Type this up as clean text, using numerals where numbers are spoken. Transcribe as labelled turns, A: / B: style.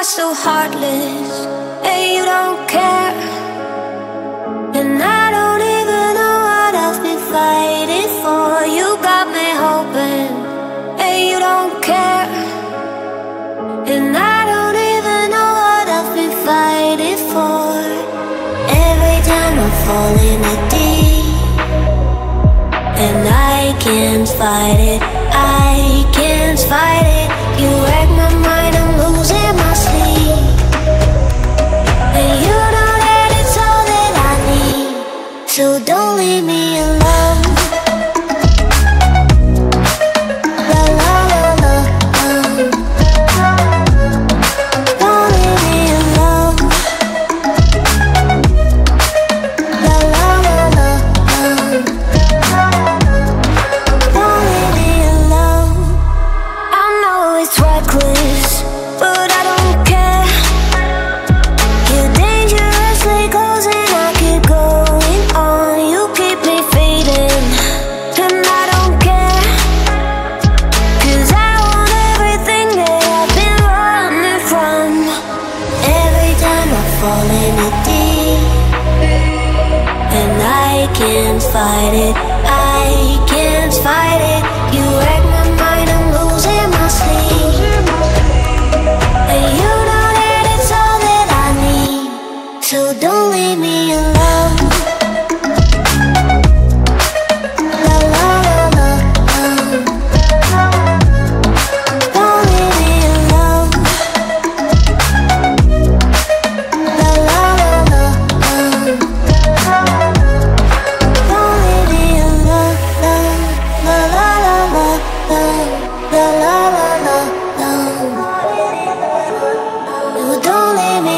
A: so heartless, and you don't care. And I don't even know what I've been fighting for. You got me hoping, and you don't care. And I don't even know what I've been fighting for. Every time I fall in the deep, and I can't fight it, I can't fight it. You wreck my mind, I'm losing my sleep. And you know that it's all that I need, so don't leave me alone. La la la la, don't leave me alone. La la la la, don't leave me alone. I know it's reckless, but I don't care. You're dangerously close and I keep going on. You keep me fading, and I don't care. 'Cause I want everything that I've been running from. Every time I fall in the deep, and I can't fight it, I can't fight it. You wreck my mind, I'm losing my sleep. And you know that it's all that I need, so don't leave me alone. La la la la, don't leave me alone. La la la la, don't leave me alone. La la la la, la la la la, no, don't leave me